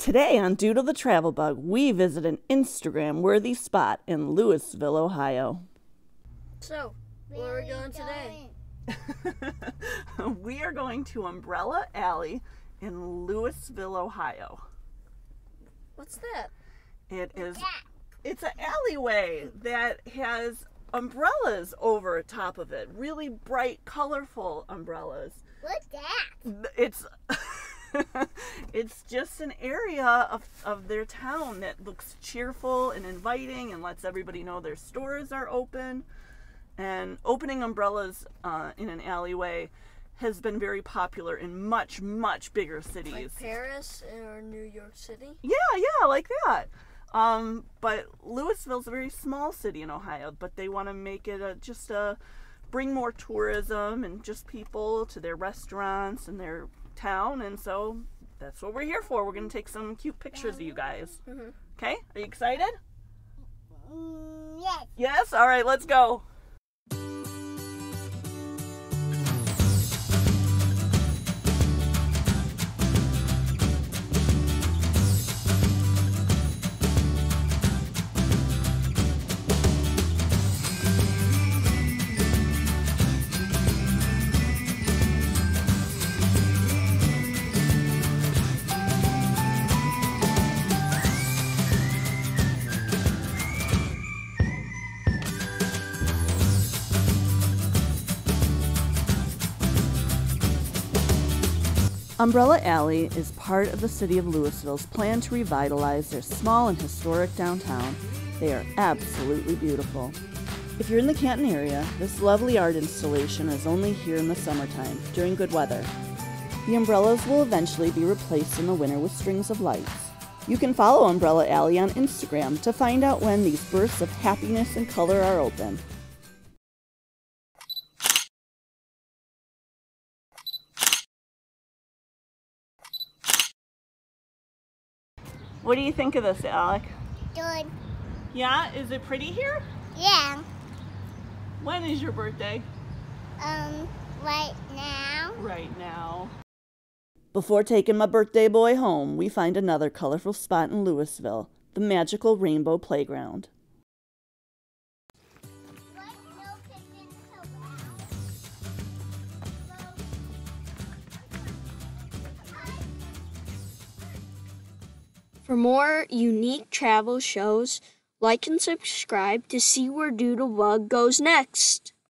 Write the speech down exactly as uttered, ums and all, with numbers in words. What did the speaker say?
Today on Doodle the Travel Bug, we visit an Instagram-worthy spot in Louisville, Ohio. So, where are we going today? We are going to Umbrella Alley in Louisville, Ohio. What's that? It is, it's an alleyway that has umbrellas over top of it. Really bright, colorful umbrellas. What's that? It's... It's just an area of, of their town that looks cheerful and inviting and lets everybody know their stores are open. And opening umbrellas uh, in an alleyway has been very popular in much, much bigger cities. Like Paris or New York City? Yeah, yeah, like that. Um, but Louisville's a very small city in Ohio, but they want to make it a, just a, bring more tourism and just people to their restaurants and their town, and so that's what we're here for. We're going to take some cute pictures of you guys. Mm-hmm. Okay? Are you excited? Mm, yes. Yes? All right, let's go. Umbrella Alley is part of the city of Louisville's plan to revitalize their small and historic downtown. They are absolutely beautiful. If you're in the Canton area, this lovely art installation is only here in the summertime, during good weather. The umbrellas will eventually be replaced in the winter with strings of lights. You can follow Umbrella Alley on Instagram to find out when these bursts of happiness and color are open. What do you think of this, Alec? Good. Yeah? Is it pretty here? Yeah. When is your birthday? Um, right now. Right now. Before taking my birthday boy home, we find another colorful spot in Louisville, the magical Rainbow Playground. For more unique travel shows, like and subscribe to see where Doodle Bug goes next.